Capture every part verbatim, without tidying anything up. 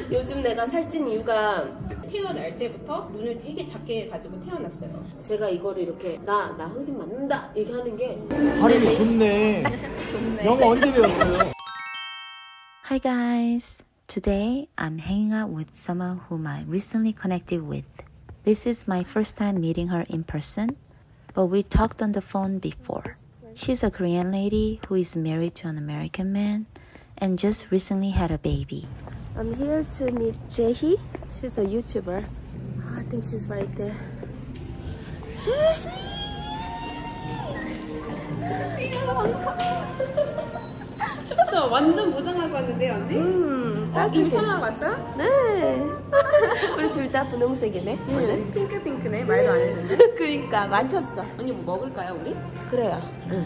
요즘 내가 살찐 이유가 태어날 때부터 눈을 되게 작게 가지고 태어났어요. 제가 이거를 이렇게 나, 나 흑인 맞는다 이렇게 하는 게 발음이 좋네. 영어 언제 배웠어요? Hi guys! Today I'm hanging out with someone whom I recently connected with. This is my first time meeting her in person, but we talked on the phone before. She's a Korean lady who is married to an American man and just recently had a baby. I'm here to meet Jaehee. She's a YouTuber. I think she's right there. Jaehee! 춥죠? 완전 무장하고 왔는데 언니? 음, 아, 김선아 왔어? 네. 우리 둘 다 분홍색이네. 응. 핑크핑크네. 말도 안 했는데. 그러니까 맞췄어. 언니 뭐 먹을까요 우리? 그래요. 응.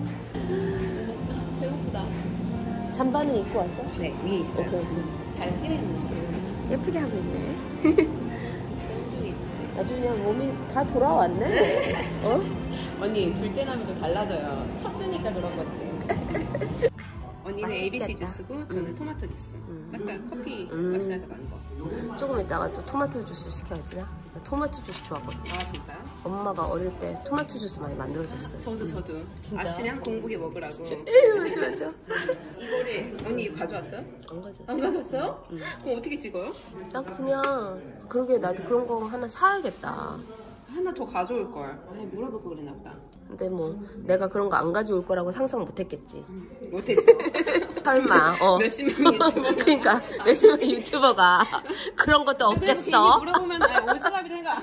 배고프다. 잠바는 입고 왔어? 네, 위에 있어요. 오케이, 오케이. 잘 찌르는 예쁘게 하고 있네. 있지. 아주 그냥 몸이 다 돌아왔네. 어? 언니 둘째 남도 달라져요. 첫째니까 그런 거지. 언니는 맛있겠다. 에이비씨 주스고 저는 음. 토마토 주스. 음. 약간 커피 음. 맛이나게 난 거. 조금 있다가 또 토마토 주스 시켜야지. 나 토마토 주스 좋아하거든. 아 진짜요? 엄마가 어릴 때 토마토 주스 많이 만들어줬어요. 저도 저도. 진짜? 아침에 한 공복에 먹으라고. 에이, 맞아 맞아. 이거를 언니 이거 가져왔어요? 안 가졌어. 안 가져왔어요? 응. 그럼 어떻게 찍어요? 나 그냥 그러게 나도 그런 거 하나 사야겠다. 하나 더 가져올 걸. 아, 물어볼 거 그랬나 보다. 근데 뭐 내가 그런 거 안 가져올 거라고 상상 못했겠지. 못했죠. 설마. 어. 몇십 명이 유튜버. 그러니까 몇십 명 유튜버가 그런 것도 없겠어. 물어보면 아, 오지랖이 생각.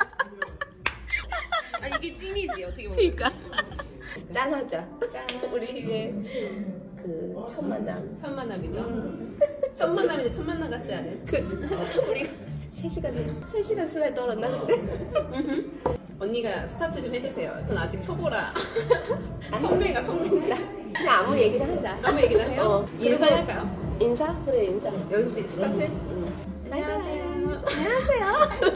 아 이게 찐이지 어떻게 보면. 그러니까. 짠하자. 짠. 우리 이게 그 첫 만남. 첫 만남이죠. 첫 만남인데 첫 만남 같지 않은. 그치. 우리가 세 시간 세 시간 수다에 떨었나 그때. 언니가 스타트 좀 해주세요. 전 아직 초보라. 선배가 선배인데. 그냥 아무 얘기나 하자. 아무 얘기나 해요? 어. 인사할까요? 인사? 그래 인사. 여기서 스타트? 응. 안녕하세요. 안녕하세요.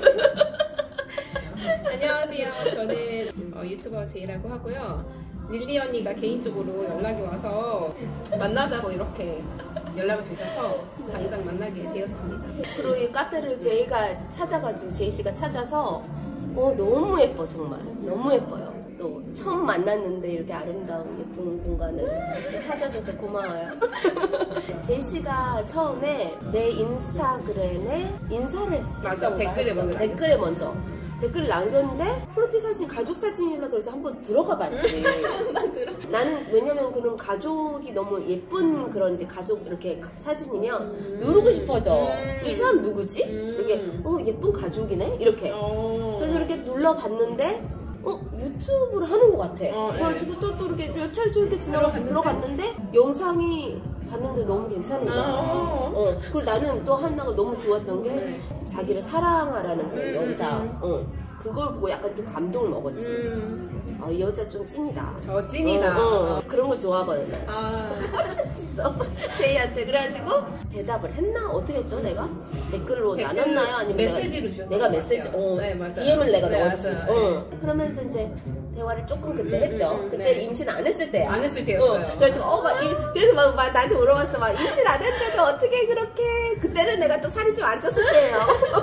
안녕하세요. 저는 어, 유튜버 제이라고 하고요. 릴리 언니가 개인적으로 연락이 와서 만나자고 이렇게 연락을 주셔서 당장 만나게 되었습니다. 그리고 이 카페를 제이가 찾아가지고 제이 씨가 찾아서 어 너무 예뻐 정말 너무 예뻐요. 또 처음 만났는데 이렇게 아름다운 예쁜 공간을 찾아줘서 고마워요. 제이 씨가 처음에 내 인스타그램에 인사를 했어요. 맞아, 댓글에 먼저 댓글에 먼저 댓글을 남겼는데 프로필 사진이 가족 사진이라 그래서 한번 들어가 봤지. 나는 왜냐면 그런 가족이 너무 예쁜 그런 이제 가족 이렇게 사진이면 음. 누르고 싶어져. 음. 이 사람 누구지? 음. 이렇게 어 예쁜 가족이네 이렇게. 어. 그래서 이렇게 눌러봤는데 어 유튜브를 하는 것 같아. 어, 그래가지고 또 또 이렇게 몇 차례 이렇게 지나가서 들어갔는데 영상이 봤는데 너무 괜찮은 거야. 어. 어. 그리고 나는 또 하나가 너무 좋았던 게 네. 자기를 사랑하라는 그 음, 영상. 음. 어. 그걸 보고 약간 좀 감동을 먹었지. 음. 아, 이 여자 좀 찐이다. 저 찐이다. 어, 어, 어. 그런 거 좋아하거든. 아. 진짜 제이한테 그래가지고 대답을 했나? 어떻게 했죠 내가? 댓글로 댓글로 나눴나요? 아니면 메시지로 내가, 주셨던 내가 것 메시지 같아요. 어, 네, 맞아요. 디엠을 내가 네, 넣었지. 맞아요. 어. 그러면서 이제 대화를 조금 그때 음, 했죠. 음, 음, 그때 네. 임신 안 했을 때야. 안 했을 때였어요. 어, 그래가지고 어, 막, 이, 그래서 막, 막 나한테 물어봤어. 막 임신 안 했는데 어떻게 그렇게. 그때는 내가 또 살이 좀 안 쪘을 때예요.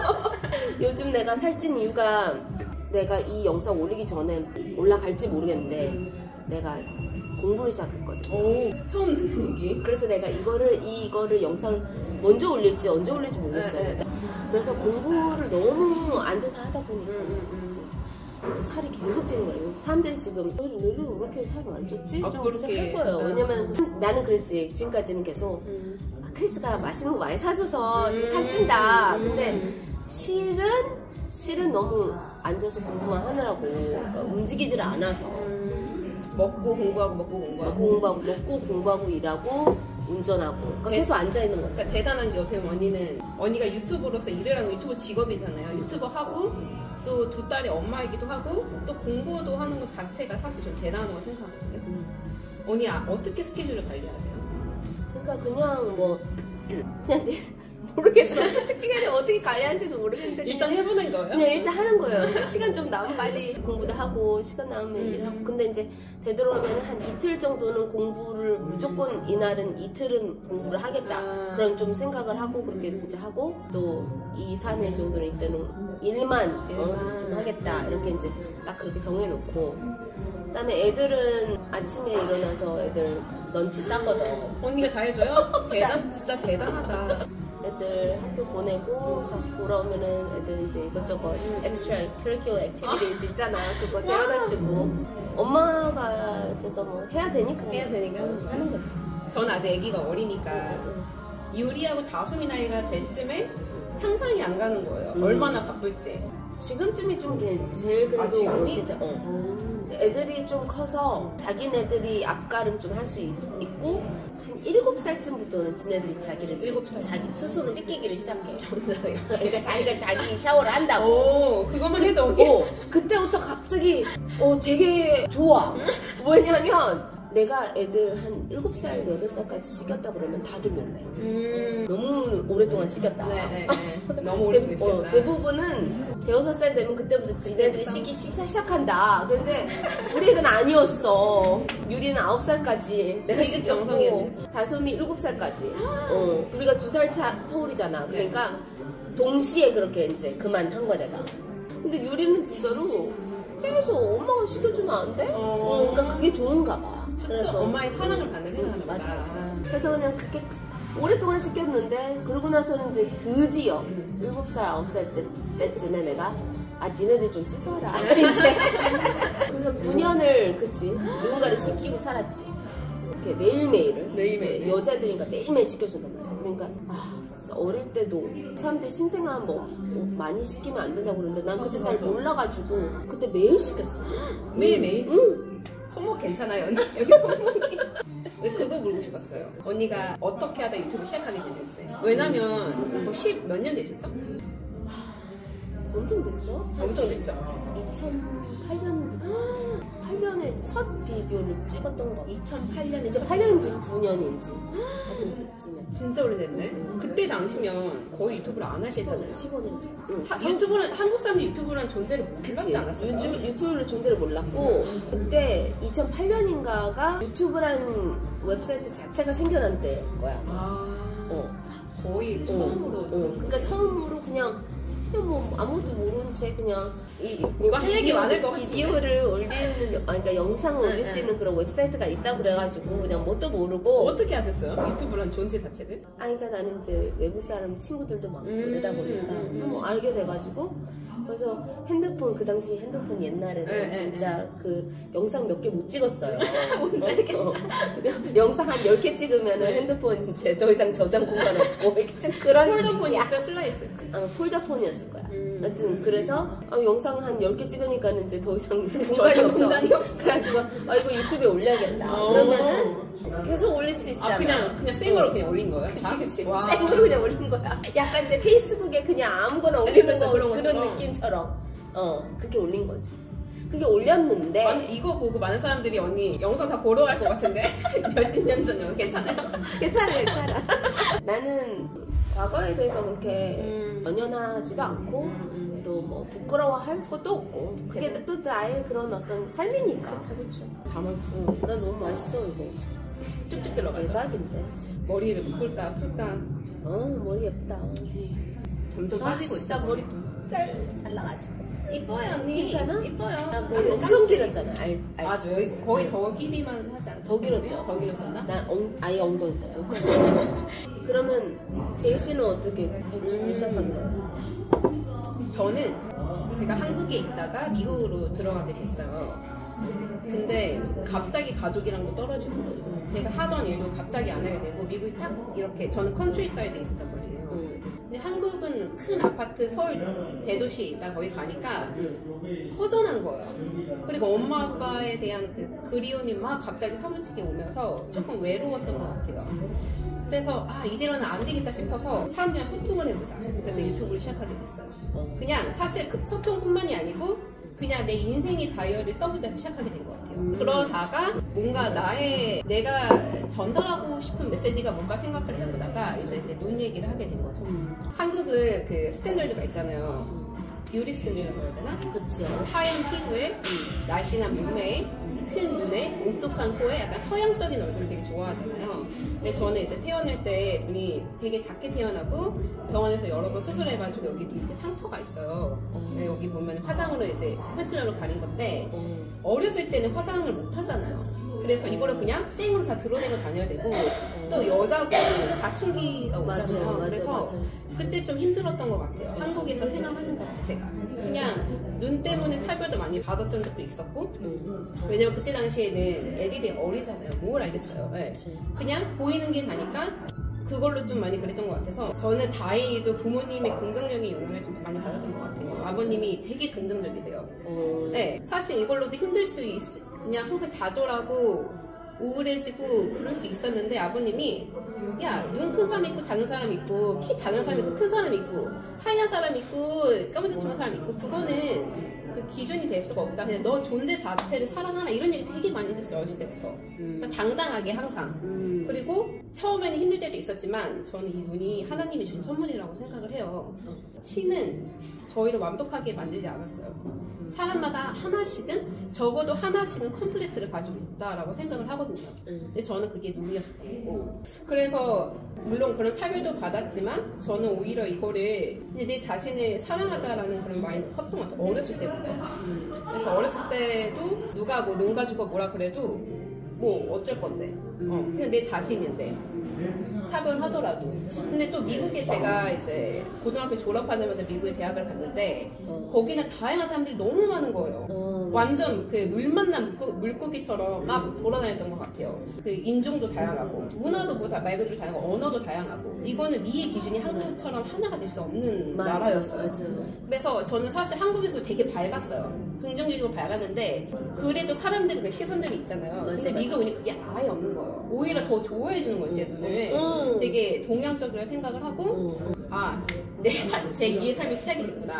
요즘 내가 살찐 이유가 내가 이 영상 올리기 전에 올라갈지 모르겠는데 내가 공부를 시작했거든. 오, 처음 듣는 얘기. 그래서 내가 이거를 이거를 영상을 먼저 올릴지 언제 올릴지 모르겠어요. 네, 네. 그래서 공부를 너무 앉아서 하다 보니까 음, 음, 살이 계속 찌는 거예요. 사람들이 지금 릴리 왜 이렇게 살이 안 쪘지? 아, 좀 그렇게. 생각할 거예요. 음. 왜냐면 나는 그랬지. 지금까지는 계속 음. 아, 크리스가 맛있는 거 많이 사줘서 지금 음. 살찐다. 음. 근데 실은 실은 너무 앉아서 공부만 하느라고 그러니까 움직이지를 않아서 음. 먹고 공부하고 먹고 공부하고. 공부하고 먹고 공부하고 일하고 운전하고 그러니까 네. 계속 앉아 있는 거죠. 진짜 대단한 게 어떻게 보면 언니는 언니가 유튜버로서 일을 하는 유튜버 직업이잖아요. 유튜버 하고 또 두 딸이 엄마이기도 하고 또 공부도 하는 것 자체가 사실 좀 대단하다고 생각하거든요. 음. 언니 아, 어떻게 스케줄을 관리하세요? 그러니까 그냥 뭐 그냥 내, 모르겠어. 솔직히 그냥 어떻게 어떻게 관리하는지도 모르겠는데 일단 해보는 거예요? 그냥 일단 하는 거예요. 시간 좀 나면 빨리 공부도 하고 시간 나면 음. 일하고. 근데 이제 되도록이면 한 이틀 정도는 공부를 무조건 이날은 이틀은 공부를 하겠다 아. 그런 좀 생각을 하고 그렇게 이제 하고 또 이, 삼 일 정도는 이때는 일만 어, 좀 하겠다 이렇게 이제 딱 그렇게 정해놓고 그다음에 애들은 아침에 일어나서 애들 런치 싸거든. 언니가 다 해줘요? 대단, 진짜 대단하다. 애들 학교 보내고 다시 돌아오면은 애들 이제 이것저것 엑스트라 커리큘러 액티비티즈 있잖아. 그거 데려다주고 엄마가 돼서 뭐 해야 되니까 해야 되니까 하는 거지. 전 아직 아기가 어리니까 유리하고 다솜이 나이가 될 쯤에 상상이 안 가는 거예요. 음. 얼마나 바쁠지. 지금쯤이 좀 게- 제일 그래도 아, 지금이? 괜찮- 어. 애들이 좀 커서 자기네들이 앞가름 좀 할 수 있고 한 일곱 살쯤부터는 지네들이 자기를 일곱 살. 자기 스스로 찢기기를 시작해. 혼자서요. 그러니까 자기가 자기 샤워를 한다고. 오, 그것만 해도 어디? 어, 그때부터 갑자기 어 되게 좋아. 왜냐면 내가 애들 한 일곱 살, 여덟 살까지 시켰다 그러면 다들 놀래. 음. 너무 오랫동안 시켰다. 네네. 너무 오래 대, 보겠다. 어, 대부분은 대여섯 살 되면 그때부터 지네들이 시기 시작- 시작한다. 근데 우리 애는 아니었어. 유리는 아홉 살까지 내가 시기 시켰고 정성이었네. 다솜이 일곱 살까지. 어, 우리가 두 살 차 터울이잖아. 그러니까 동시에 그렇게 이제 그만한 거야 내가. 근데 유리는 진짜로 계속 엄마가 시켜주면 안 돼? 어. 어, 그러니까 그게 좋은가 봐. 그래서 엄마의 사랑을 받는 생각하는 거다. 맞아, 맞아, 맞아. 그래서 그냥 그게 오랫동안 시켰는데 그러고 나서는 이제 드디어 일곱 살, 아홉 살 때, 때쯤에 내가 아 니네들 좀 씻어라 이제 그래서 구 년을 그치 누군가를 시키고 살았지. 이렇게 매일매일을 매일매일. 여자들이니까 매일매일 시켜준단 말이야. 그러니까 아 진짜 어릴 때도 사람들 신생아 뭐, 뭐 많이 시키면 안 된다고 그러는데 난 그때 맞아, 잘 맞아. 몰라가지고 그때 매일 시켰어. 매일매일? 응. 손목 괜찮아요, 언니? 여기 손목이. 왜 그거 물고 싶었어요. 언니가 어떻게 하다 유튜브 시작하게 됐는지. 왜냐면 뭐 십 몇 년 되셨죠? 엄청 됐죠? 엄청 됐죠? 이천팔 년부터 팔 년에 첫 비디오를 찍었던 거 같아요. 이천팔 년에 이제 팔 년인지 구 년인지 하여튼 그쯤에 진짜 오래됐네. 그때 당시면 거의 유튜브를 안 할 때잖아요. 십오 년 전. 응. 하- 유튜브는 한국 사람이 유튜브라는 존재를 그치. 몰랐지 않았어요? 유튜브, 유튜브를 존재를 몰랐고 그때 이천팔 년인가가 유튜브라는 웹사이트 자체가 생겨난 때인 거야. 아, 어. 거의 처음으로. 어, 어. 그러니까 처음으로 그냥 그냥 뭐 아무것도 모르는 채 그냥 이 뭔가 할 얘기 많을 것 같은데. 비디오를 올리는 아 그러니까 영상을 응, 올릴 수 응. 있는 그런 웹사이트가 있다고 그래가지고 그냥 뭣도 모르고 어떻게 하셨어요? 유튜브라는 존재 자체를? 아 그러니까 나는 이제 외국 사람 친구들도 많고 음, 이러다 보니까 음, 음. 뭐 알게 돼가지고 그래서 핸드폰 그 당시 핸드폰 옛날에는 네, 진짜 그 영상 몇 개 못 찍었어요. 뭔지 알겠다. 어, 어. 영상 한 열 개 찍으면은 핸드폰 이제 더 이상 저장 공간 없고 이게 좀 그런 폴더폰이 식이야. 있어요? 슬라이스 있어요? 아, 폴더폰이었을 거야. 음. 하여튼 그래서 아, 영상 한 열 개 찍으니까는 이제 더 이상 공간이 저장 없어. 공간이 없어. 그래가지고 아 이거 유튜브에 올려야겠다. 어. 그러면은 계속 올릴 수 있잖아. 아, 그냥, 그냥 생으로 그냥 올린 거예요? 그치 다? 그치 와. 생으로 그냥 올린 거야. 약간 이제 페이스북에 그냥 아무거나 올리는 그치, 거 그런 그런 것처럼. 느낌처럼 어 그렇게 올린 거지. 그게 올렸는데 많은- 이거 보고 많은 사람들이 언니 영상 다 보러 갈 것 같은데 몇십 년 전이요. 괜찮아요? 괜찮아 괜찮아. 나는 과거에 대해서 그렇게 음. 연연하지도 않고 음, 음. 또 뭐 부끄러워할 것도 없고 그게 그래. 또 나의 그런 어떤 삶이니까. 그쵸 그쵸. 담아주고 응, 나 너무 맛있어 이거. 쭉쭉 들어가죠. 대박인데. 머리를 묶을까 풀까 어 머리 예쁘다. 점점 빠지고 아, 진짜 있어. 머리 잘 잘나가지고. 이뻐요 언니. 괜찮아? 이뻐요. 나 머리 엄청 길었잖아. 알, 알. 맞아 여기 거의 저 길이만 하지 않았어요? 더 길었죠. 더 길었었나? 나 엉, 아예 엉덩이다. 그러면 제이 씨는 어떻게 유튜브를 음. 시작한 거예요? 저는 제가 한국에 있다가 미국으로 들어가게 됐어요. 근데 갑자기 가족이랑도 떨어지고 제가 하던 일도 갑자기 안 하게 되고 미국이 딱 이렇게 저는 컨트리 사이드에 있었단 말이에요. 응. 근데 한국은 큰 아파트 서울 대도시에 있다 거기 가니까 응. 허전한 거예요. 그리고 엄마 아빠에 대한 그 그리움이 막 갑자기 사무치게 오면서 조금 외로웠던 것 같아요. 그래서 아 이대로는 안 되겠다 싶어서 사람들이랑 소통을 해보자. 그래서 유튜브를 시작하게 됐어요. 어. 그냥 사실 그 소통뿐만이 아니고 그냥 내 인생의 다이어리를 써보자 해서 시작하게 된 것 같아요. 음. 그러다가 뭔가 나의 내가 전달하고 싶은 메시지가 뭔가 생각을 해보다가 이제 이제 눈 얘기를 하게 된 거죠. 음. 한국은 그 스탠더드가 있잖아요. 뷰티 스탠더드라고 해야 되나? 그렇죠. 하얀 피부에 음. 날씬한 몸매에 큰 눈에 오똑한 코에 약간 서양적인 얼굴을 되게 좋아하잖아요. 근데 저는 이제 태어날 때 눈이 되게 작게 태어나고 병원에서 여러 번 수술해가지고 여기 밑에 상처가 있어요. 네, 여기 보면 화장으로 이제 컨실러로 가린 건데 어렸을 때는 화장을 못 하잖아요. 그래서 이거를 그냥 생으로 다 드러내고 다녀야 되고 또 여자고 사춘기가 오잖아요. 맞아, 맞아, 그래서 맞아. 그때 좀 힘들었던 것 같아요. 한국에서 생활하는 것 자체가 그냥 눈 때문에 차별도 많이 받았던 적도 있었고 왜냐면 그때 당시에는 애들이 어리잖아요. 뭘 알겠어요. 네. 그냥 보이는 게 나니까 그걸로 좀 많이 그랬던 것 같아서 저는 다행히도 부모님의 긍정적인 영향을 좀 많이 받았던 것 같아요. 아버님이 되게 긍정적이세요. 네, 사실 이걸로도 힘들 수 있, 그냥 항상 좌절하고 우울해지고 그럴 수 있었는데 아버님이 야, 눈 큰 사람 있고 작은 사람 있고 키 작은 사람 있고 큰 사람 있고 하얀 사람 있고 까무잡잡한 사람 있고 그거는 그 기준이 될 수가 없다. 그냥 너 존재 자체를 사랑하라 이런 얘기 되게 많이 했었어요. 어렸을 때부터. 그래서 당당하게 항상. 그리고 처음에는 힘들 때도 있었지만 저는 이 눈이 하나님이 준 선물이라고 생각을 해요. 신은 저희를 완벽하게 만들지 않았어요. 사람마다 하나씩은 적어도 하나씩은 컴플렉스를 가지고 있다라고 생각을 하거든요. 근데 저는 그게 눈이었을 거고 그래서 물론 그런 차별도 받았지만 저는 오히려 이거를 내 자신을 사랑하자라는 그런 마인드 컸던 것 같아요. 어렸을 때부터. 그래서 어렸을 때도 누가 뭐 눈 가지고 뭐라 그래도 뭐 어쩔 건데 어, 그냥 내 자신인데 차별하더라도. 근데 또 미국에 제가 이제 고등학교 졸업하자마자 미국에 대학을 갔는데 어. 거기는 다양한 사람들이 너무 많은 거예요. 어, 완전 그 물 만난 물고, 물고기처럼 막 돌아다녔던 것 같아요. 그 인종도 다양하고 문화도 뭐 다 말 그대로 다양하고 언어도 다양하고 이거는 미의 기준이 한국처럼 하나가 될 수 없는 맞아, 나라였어요. 맞아. 그래서 저는 사실 한국에서 되게 밝았어요. 긍정적으로 밝았는데 그래도 사람들은 그 시선들이 있잖아요. 맞아, 근데 미국 오니 그게 아예 없는 거예요. 오히려 더 좋아해 주는 거예요. 제 눈을. 음. 되게 동양적으로 생각을 하고 음. 아, 내 삶, 제 이의 삶이 시작이 됐구나.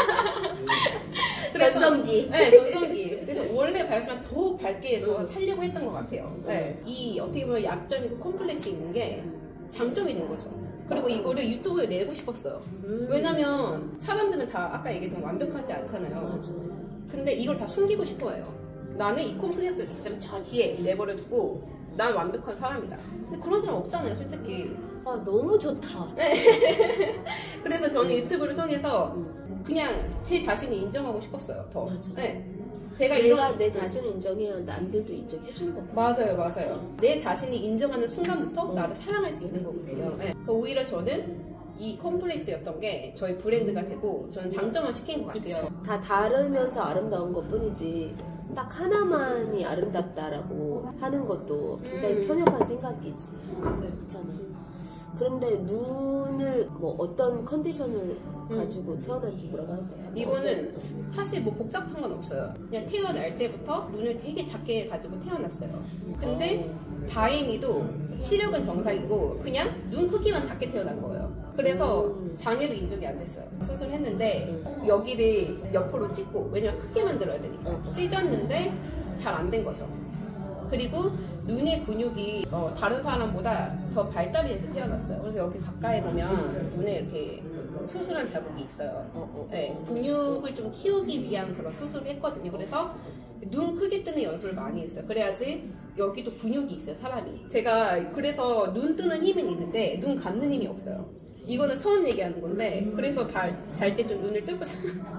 그래서, 전성기. 네, 전성기. 그래서 원래 밝았지만 더 밝게 더 살려고 했던 것 같아요. 네. 이 어떻게 보면 약점이고 콤플렉스 있는 게 장점이 된 거죠. 그리고 이거를 유튜브에 내고 싶었어요. 음. 왜냐면 사람들은 다 아까 얘기했던 완벽하지 않잖아요. 맞아. 근데 이걸 다 숨기고 싶어해요. 나는 이 콤플렉스를 진짜 저 뒤에 내버려두고 난 완벽한 사람이다. 근데 그런 사람 없잖아요, 솔직히. 아, 너무 좋다. 네. 그래서 저는 유튜브를 통해서 그냥 제 자신을 인정하고 싶었어요, 더. 맞아. 네. 제가 내가 이런 내 자신을 인정해야 남들도 인정해준 거. 맞아요, 맞아요. 내 자신이 인정하는 순간부터 어. 나를 사랑할 수 있는 거거든요. 네. 그러니까 오히려 저는 이 콤플렉스였던 게 저희 브랜드가 되고 저는 장점을 시킨 것 같아요. 그쵸. 다 다르면서 아름다운 것 뿐이지 딱 하나만이 아름답다라고 하는 것도 굉장히 음. 편협한 생각이지. 맞아요. 그렇잖아. 그런데 눈을 뭐 어떤 컨디션을 음. 가지고 태어난지 뭐라고 할까요? 이거는 사실 뭐 복잡한 건 없어요. 그냥 태어날 때부터 눈을 되게 작게 가지고 태어났어요. 근데 어. 다행히도 시력은 정상이고 그냥 눈 크기만 작게 태어난 거예요. 그래서 음. 장애로 인정이 안 됐어요. 수술했는데 음. 여기를 옆으로 찢고 왜냐면 크게 만들어야 되니까 음. 찢었는데 잘 안 된 거죠. 그리고 눈의 근육이 어, 다른 사람보다 더 발달이 돼서 태어났어요. 그래서 여기 가까이 보면 눈에 이렇게 수술한 자국이 있어요. 어, 어, 네, 근육을 좀 키우기 위한 그런 수술을 했거든요. 그래서 눈 크게 뜨는 연습을 많이 했어요. 그래야지 여기도 근육이 있어요, 사람이. 제가 그래서 눈 뜨는 힘은 있는데 눈 감는 힘이 없어요. 이거는 처음 얘기하는 건데 그래서 잘 때 좀 눈을 뜨고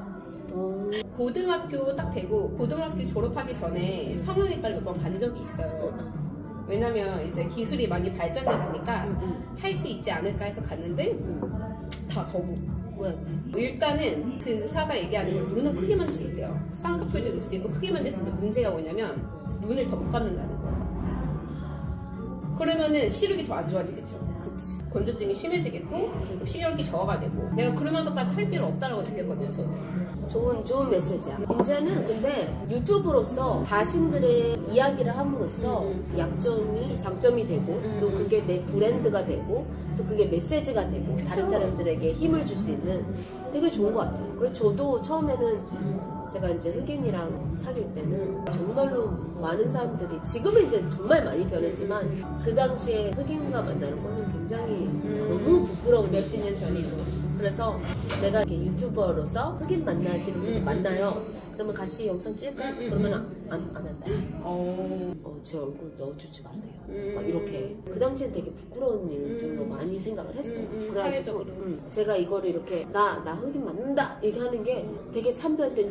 고등학교 딱 되고 고등학교 졸업하기 전에 성형외과를 몇 번 간 적이 있어요. 왜냐면 이제 기술이 많이 발전됐으니까 할 수 있지 않을까 해서 갔는데 다 거부. 왜? 일단은 그 의사가 얘기하는 건 눈은 크게 만들 수 있대요. 쌍꺼풀도 넣을 수 있고 크게 만들 수 있는데 문제가 뭐냐면 눈을 더 못 감는다는 거예요. 그러면은 시력이 더 안 좋아지겠죠. 그치. 건조증이 심해지겠고 시력이 저하가 되고 내가 그러면서까지 할 필요 없다라고 느꼈거든요, 저는. 좋은 좋은 메시지야. 이제는 근데 유튜브로서 자신들의 이야기를 함으로써 음. 약점이 장점이 되고 음. 또 그게 내 브랜드가 되고 또 그게 메시지가 되고 그쵸? 다른 사람들에게 힘을 줄 수 있는 되게 좋은 것 같아요. 그래서 저도 처음에는 제가 이제 흑인이랑 사귈 때는 정말로 많은 사람들이 지금은 이제 정말 많이 변했지만 그 당시에 흑인과 만나는 거는 굉장히 음. 너무 부끄러운 몇십 년 전이고. 그래서 내가 이렇게 유튜버로서 흑인 만나시는 분들 음, 만나요. 그러면 같이 영상 찍을까? 음, 음, 그러면 음. 안, 안 한다. 어. 어, 제 얼굴 넣어주지 마세요. 음. 막 이렇게. 그 당시엔 되게 부끄러운 일들로 음. 많이 생각을 했어요. 음, 음, 그래가지고 사회적으로. 음, 제가 이거를 이렇게 나, 나 흑인 맞는다! 이렇게 하는 게 되게 사람들한테는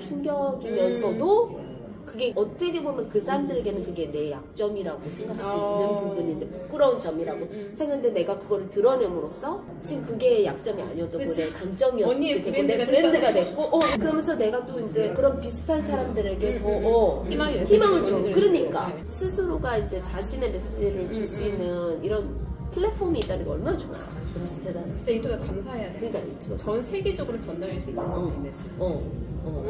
충격이면서도 음. 그게 어떻게 보면 그 사람들에게는 그게 내 약점이라고 생각할 수 어. 있는 부분인데 부끄러운 점이라고 음, 음. 생각했는데 내가 그거를 드러냄으로써 지금 그게 약점이 아니었던 그치. 내 강점이었고 언니의 되고 브랜드가 내 브랜드가 됐잖아. 됐고 어, 그러면서 내가 또 이제 그런 비슷한 사람들에게 음, 더 음, 음. 어, 희망이 희망을 줘. 메시지를 그러니까 줄 수 있고. 스스로가 이제 자신의 메시지를 줄 수 음, 음. 있는 이런 플랫폼이 있다는 게 얼마나 좋아. 진짜 대단해. 진짜 유튜브에 감사해야 돼. 그러니까 유튜브 전 세계적으로 전달할 수 있는 거죠, 이 메시지. 어, 어.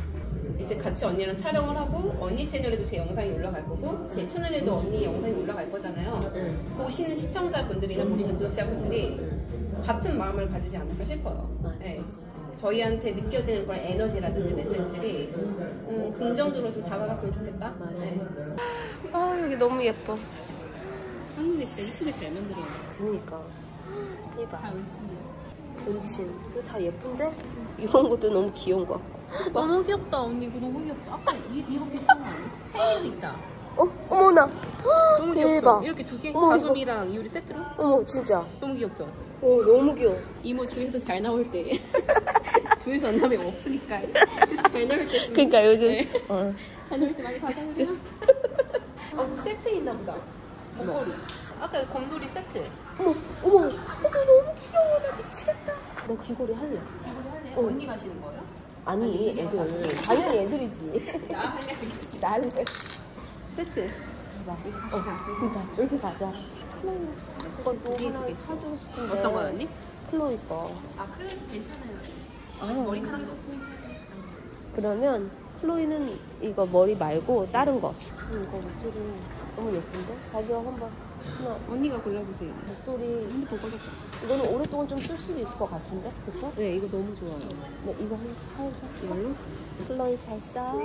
이제 같이 언니랑 촬영을 하고 언니 채널에도 제 영상이 올라갈 거고 제 채널에도 언니 영상이 올라갈 거잖아요. 응. 보시는 시청자분들이나 보시는 구독자분들이 응. 같은 마음을 가지지 않을까 싶어요. 맞아, 네. 맞아. 저희한테 느껴지는 그런 에너지라든지 메시지들이 음, 긍정적으로 좀 다가갔으면 좋겠다. 맞아. 네. 아 여기 너무 예뻐. 한국에 진짜 예쁘게 잘 만들어요. 그니까. 대박. 다 은침이야. 은침. 이거 다 예쁜데? 이런 것도 너무 귀여운 거 같고. 너무 귀엽다 언니. 이거 너무 귀엽다. 아까 이, 이거 비슷한 거 아니야? 체인도 있다. 어? 어머나. 너무 대박. 귀엽죠? 이렇게 두 개 어머, 가솜이랑 이유리 세트로? 어머 진짜. 너무 귀엽죠? 어 너무 귀여워. 이모 조회수 잘 나올 때 조회수 안 나면 없으니까 조회수 잘 나올 때 좀- 그러니까 요즘 네. 어. 잘 나올 때 많이 받아보세요. 어, 세트 있나 보다. 목걸이. 아까 곰돌이 세트. 어머 어머 어머 너무 귀여워. 나 미치겠다. 나 귀걸이 할래. 이거 할래요? 어. 언니 가시는 거예요? 아니 애들 당연히 애들이지. 나 할래. 나 할래. 세트. 어, 그러니까 이렇게 가자. 이건 또 하나 사주고 싶은데. 어떤 거요 언니? 클로이 거. 아, 그 괜찮아요. 아, 머리카락이 없으니까. 그러면 클로이는 이거 머리 말고 다른 거. 음, 이거 목도리 너무 예쁜데? 자기가 한번 하나 언니가 골라주세요. 목도리 핸드폰 꺼졌다. 이거는 오랫동안 좀 쓸 수도 있을 것 같은데, 그쵸? 네, 이거 너무 좋아요. 네, 이거 한 하얀 사. 이걸로? 클로이 잘 써.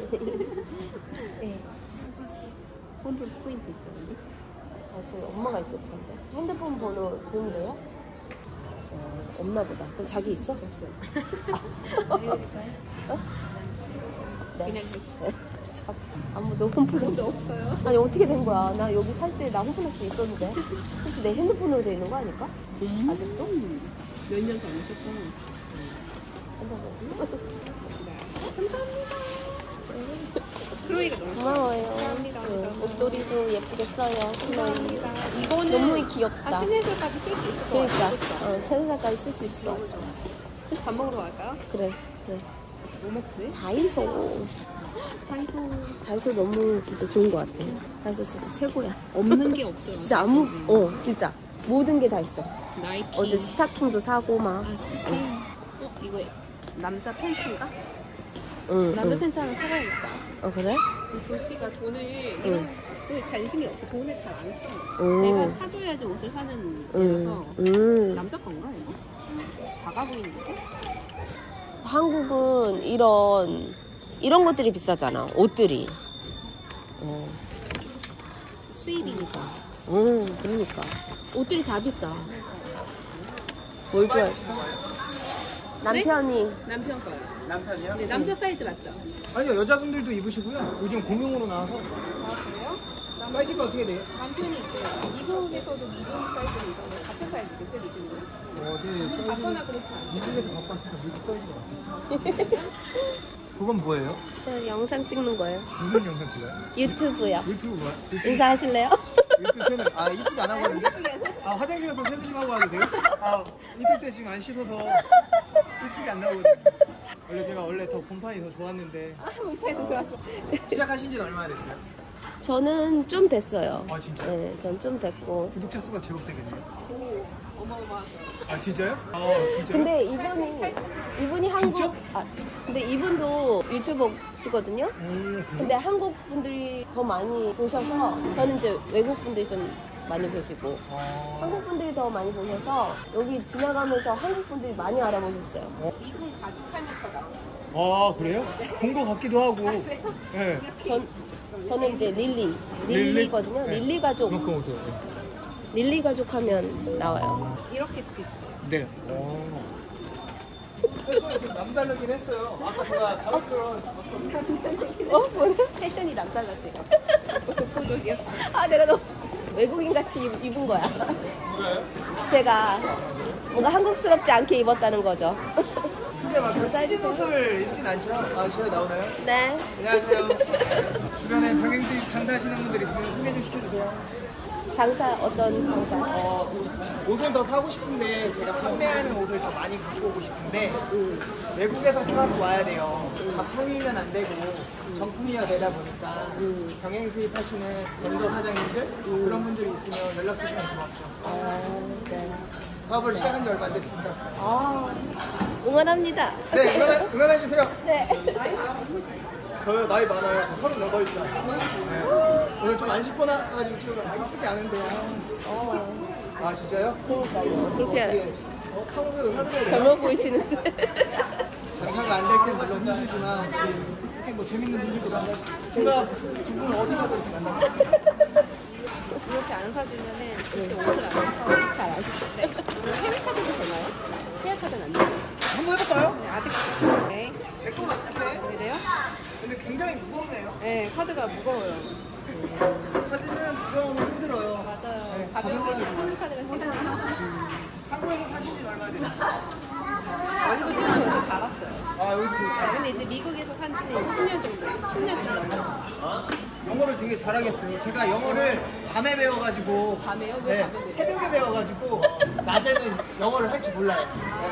네. 홈플러스 포인트 있어요, 언니? 아, 저희 엄마가 있을 텐데. 핸드폰 번호 도움돼요? 어, 없나 보다. 그럼 자기 있어? 없어요. 해드릴까요? 어? 네. 그냥 네. 참, 아무도 홈플러스 없어요. 아니 어떻게 된 거야? 나 여기 살 때 나 홈플러스 있었는데 혹시 내 핸드폰으로 돼 있는 거 아닐까? 음. 아직도? 몇 년 더 안 썼구나. 클로이가 너무 고마워요. 감사합니다. 응, 목도리도 예쁘게 써요. 클로이. 이거는 너무 귀엽다. 아, 스네들까지 쓸 수 있을 것 그러니까 같아. 어, 세상까지 쓸 수 있을 것 너무 같아. 좋아. 밥 먹으러 갈까요? 그래 그래. 뭐 먹지? 다이소. 다이소 다이소 너무 진짜 좋은 것 같아. 다이소 진짜 최고야. 없는 게 없어요. 진짜 아무 어 진짜 모든 게 다 있어. 나이키. 어제 스타킹도 사고 막. 아, 스타킹. 어, 이거 남자 팬츠인가? 응, 남자 응. 팬츠 하나 사가야겠다. 어 그래? 조씨가 돈을 이런 거에 관심이 없어. 돈을 잘 안 써. 응. 제가 사줘야지 옷을 사는 응. 거라서. 응. 남자 건가 이거? 작아 보이는데? 한국은 이런 이런 것들이 비싸잖아. 옷들이. 어. 수입이니까. 응, 그러니까. 옷들이 다 비싸. 뭘 좋아해? 남편이 남편 거요. 남편이요? 네, 남자 사이즈 맞죠? 아니요, 여자분들도 입으시고요. 요즘 공용으로 나와서 아 그래요? 남, 사이즈가 어떻게 돼요? 남편이 있어요. 미국에서도 미국 사이즈로 이거는 같은 사이즈 몇째 미국이요? 어, 네, 사이즈 아거나 그렇지 않아요. 미국에서 갖고 왔으니까 미국 사이즈가 같아요. 그건 뭐예요? 저 영상 찍는 거예요. 무슨 영상 찍어요? 유튜브요. 유튜브 뭐야? 유튜브, 인사하실래요? 유튜브 채널. 아, 이쁘게 안 하고 왔는데? 아, 화장실 가서 세수 좀 하고 와도 돼요? 아, 이틀 때 지금 안 씻어서 이쁘게 안 나오거든요. 원래 제가 원래 더 본판이 더 좋았는데 아 목소리도 좋았어. 시작하신 지는 얼마나 됐어요? 저는 좀 됐어요. 아, 진짜요? 네, 전 좀 됐고. 구독자 수가 제법 되겠네요. 오, 어마어마한. 아 진짜요? 아 진짜요? 근데 이분이 이분이 한국 진짜? 아 근데 이분도 유튜버시거든요. 음, 그래? 근데 한국 분들이 더 많이 보셔서 저는 이제 외국 분들이 좀 많이 보시고 아, 한국 분들이 더 많이 보셔서 여기 지나가면서 한국 분들이 많이 알아보셨어요. 미국 가족 살면서가. 아 그래요? 본 거 같기도 하고. 네. 전 저는 이제 릴리 릴리? 릴리거든요. 네. 릴리 가족 그만큼 오세요. 릴리 가족 하면 나와요. 이렇게 있어요. 네. 오. 패션이 좀 남다르긴 했어요. 아까 제가 다뤘던 어 뭐래? 패션이 남달랐대요. 보조기였어. 아 내가 너무 외국인 같이 입- 입은 거야. 뭐가요? 제가 뭔가 한국스럽지 않게 입었다는 거죠. 근데 막 찢은 옷을 입진 않죠? 아 제가 나오나요? 네. 안녕하세요. 주변에 병행지 장사하시는 분들 있으면 소개 좀 시켜주세요. 장사 어떤 장사? 어, 옷을 더 사고 싶은데 제가 판매하는 옷을 더 많이 갖고 오고 싶은데 음. 외국에서 사갖고 와야 돼요. 가품이면 안 되고 정품이어야 되다 보니까 음. 경행 수입하시는 벤더 사장님들 그런 분들이 있으면 연락 주시면 고맙죠. 아, 네. 사업을 시작한 지 얼마 안 됐습니다. 아, 응원합니다. 네, 응원해, 응원해주세요. 네. 저요, 나이 많아요. 서른여덟 살. 네. 오늘 좀 안 씻고 나가지고 지금 예쁘지 않은데요. 어, 아, 진짜요? 그러니까요. 그렇게 어떻게, 어, 한국에서 사드려야 돼요? 젊어 보이시는데. 장사가 안 될 땐 물론 힘들지만 그렇게 뭐 재밌는 분들이랑 제가 두 분을 어디 가서 이렇게 만나요? 이렇게 안 사주면은 혹시 옷을 안 사서 잘 아시죠? 네. 해외카드도 되나요? 해외카드는 안 되죠? 한번 해볼까요? 네, 아직. 네. 될것 같은데. 그래요? 근데 굉장히 무겁네요. 네, 카드가 무거워요. 사진은 무거우면 힘들어요. 맞아요. 네, 가볍게 가벼워가지고. 폰 카드가 생겼어요. 한국에서 사신 지 얼마 됐어요? 여기서 태어나서 자랐어요. 아, 여기서 되게 아, 잘. 근데 이제 미국에서 산 지는 십 년 정도, 십 년 좀 넘었어요. 영어를 되게 잘하겠어요. 제가 영어를 밤에 배워가지고. 밤에요? 왜 네, 밤에 배워요? 새벽에 배워가지고 낮에는 영어를 할 줄 몰라요.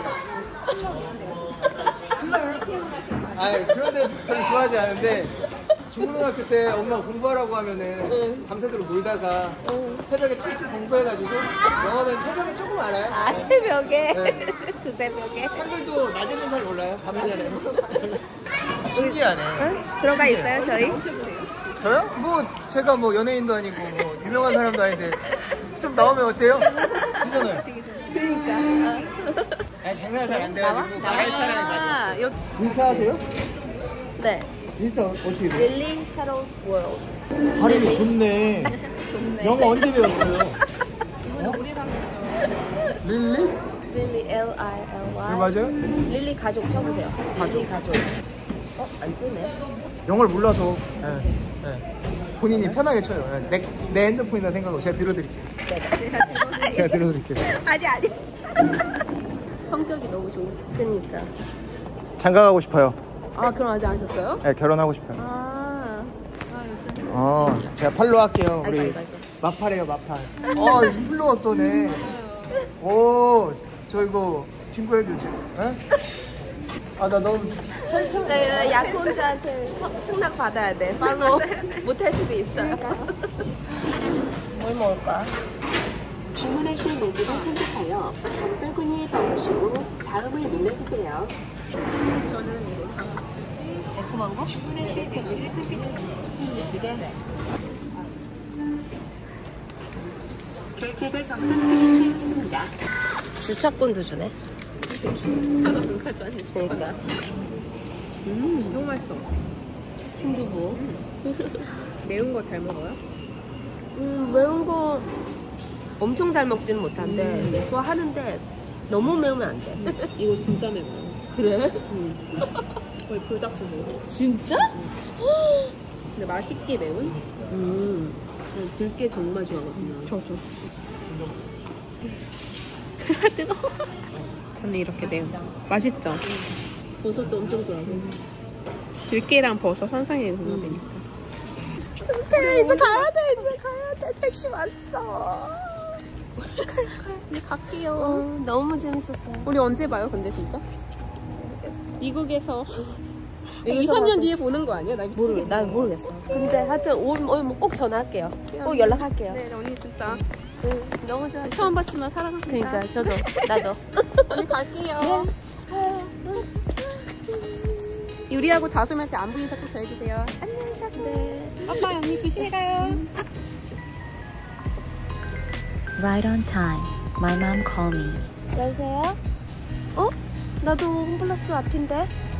몰라요. 아, 그런데 별로 좋아하지 않은데 중고등학교 때 엄마가 공부하라고 하면은 밤새도록 놀다가 새벽에 칠칠 공부해가지고 영어는 새벽에 조금 알아요. 아, 새벽에? 네. 그 새벽에? 한글도 낮에는 잘 몰라요. 밤에 잘해요. 신기하네. 응? 들어가 있어요, 저희? 어떻게 돼요? 저요? 뭐 제가 뭐 연예인도 아니고 뭐 유명한 사람도 아닌데 좀 나오면 어때요? 괜찮아요. 그러니까. 아니 장사가 잘 안 돼가지고 말할 사람이 많이 아, 없어요. 여, 인스타 하세요? 네. 인스타 어떻게 돼요? 릴리 캐롤스 월드. 발음이 좋네. 좋네. 영어 언제 배웠어요? 이분은 오래 다녔죠. 릴리? 릴리 L I L Y. 네 맞아요? 릴리 가족 쳐보세요. 릴리 가족. 어? 안 뜨네. 영어를 몰라서 네. 네. 본인이 편하게 쳐요. 네. 내, 내 핸드폰이나 생각하고 제가 들어드릴게요. 제가 들어드릴게요. 제가 들어드릴게요. 아니, 아니. 성격이 너무 좋으시죠. 그러니까. 장가 가고 싶어요. 아, 그럼 아직 안 하셨어요? 네, 결혼하고 싶어요. 아, 아 요즘. 어, 제가 팔로 할게요. 우리 아이고, 아이고, 아이고. 마팔이에요, 마팔. 아, 인플루언서네. 오, 저 이거 친구 해주지. 에? 아, 나 너무 네, 약혼자한테 서- 승낙 받아야 돼. 팔로 못할 수도 있어요. 뭘 먹을까? 주문하신 메뉴를 선택하여 장바구니에 넣으시고 다음을 눌러주세요. 저는 이거 장아찌. 매콤한 거? 주문하신 메뉴를 선택하여 신무지가 결제가 정상적으로 되었습니다. 주차권도 주네. 차도 안 가져왔는데 진짜 그러니까. 음, 너무 맛있어. 신두부. 매운 거 잘 먹어요? 음, 매운 거 엄청 잘 먹지는 못한데 음. 좋아하는데 너무 매우면 안 돼. 이거 진짜 매워요. 그래? 음. 거의 불닭 수준. 진짜? 근데 맛있게 매운? 음. 들깨 정말 좋아하거든요. 저도. 뜨거워. 저는 이렇게 매운. 맛있죠? 버섯도 엄청 좋아하고. 들깨랑 버섯 환상의 궁합이니까. 그래, 이제 가야 돼, 이제 가야 돼. 택시 왔어. 이제 갈게요. 어, 너무 재밌었어요. 우리 언제 봐요, 근데 진짜? 미국에서 미국에서 이, 삼 년 봐도- 뒤에 보는 거 아니야? 나 모르, 미치겠네. 난 모르겠어. 근데 하여튼 오늘 꼭 전화할게요. 꼭 연락할게요. 네, 언니 진짜 응, 너무 좋아. 처음 봤지만 사랑합니다. 그러니까 저도 나도. 언니 갈게요. 유리하고 다솜한테 안부 인사 꼭 전해주세요. 안녕 다솜. 네. 빠빠이 언니 조심히 가요. Right on time, my mom called me. 여보세요? 어? 나도 홈플러스 앞인데?